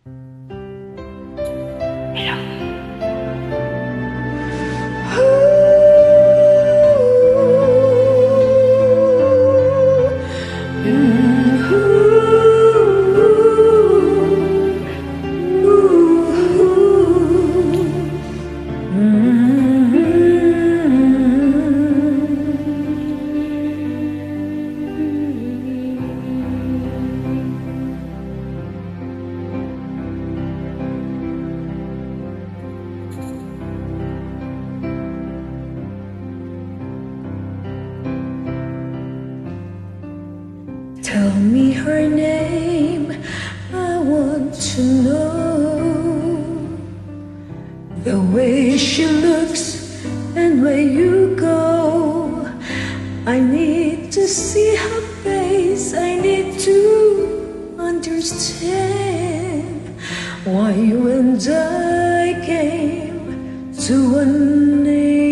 Tell me her name, I want to know the way she looks and where you go. I need to see her face, I need to understand why you and I came to an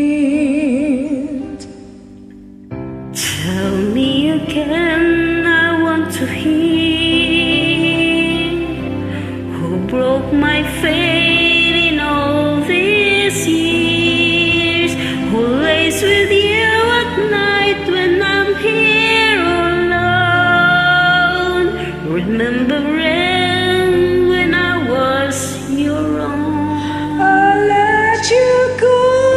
end. Tell me again, I want to hear who broke my faith in all these years, who lays with you at night when I'm here alone, remembering when I was your own. I'll let you go,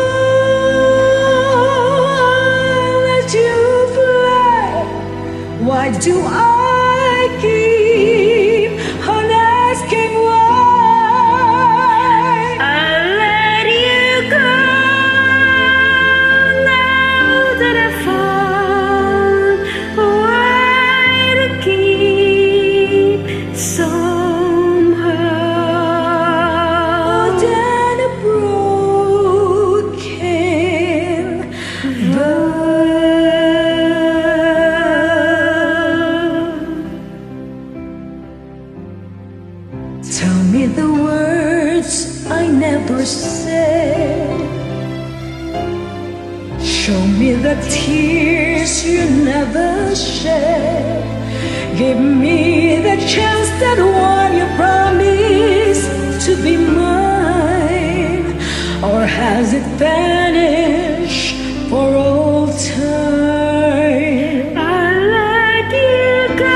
I'll let you fly. Why do I keep on asking why? I'll let you go now that I found a way to keep somehow. Than a broken Tell me the words I never said. Show me the tears you never shed. Give me the chance that one you promised to be mine. Or has it vanished for all time? I'll let you go,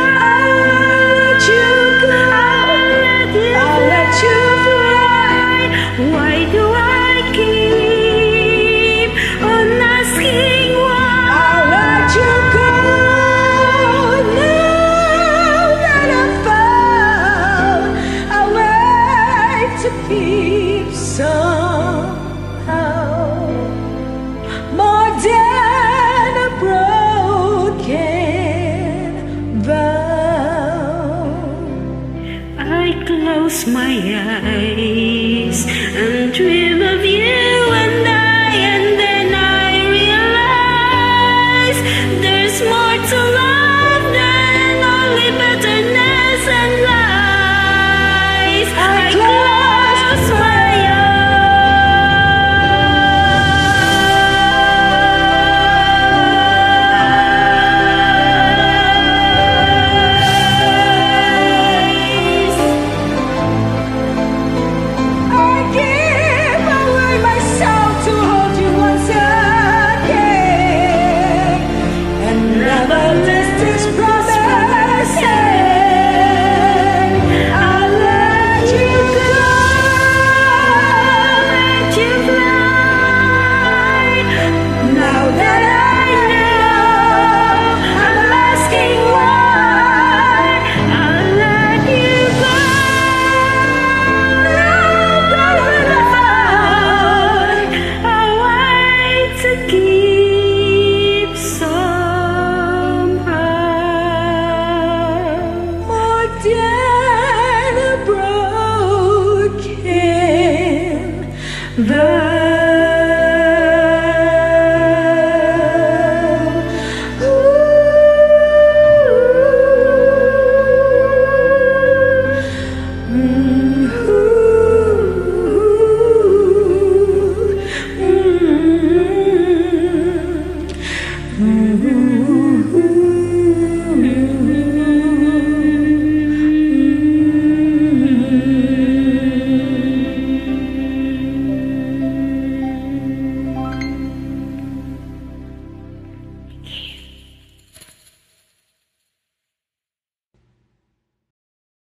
I'll let you fly. why do I keep on asking why? I'll let you go now that I found a way to keep somehow more than a broken vow. I close my eyes and dream of you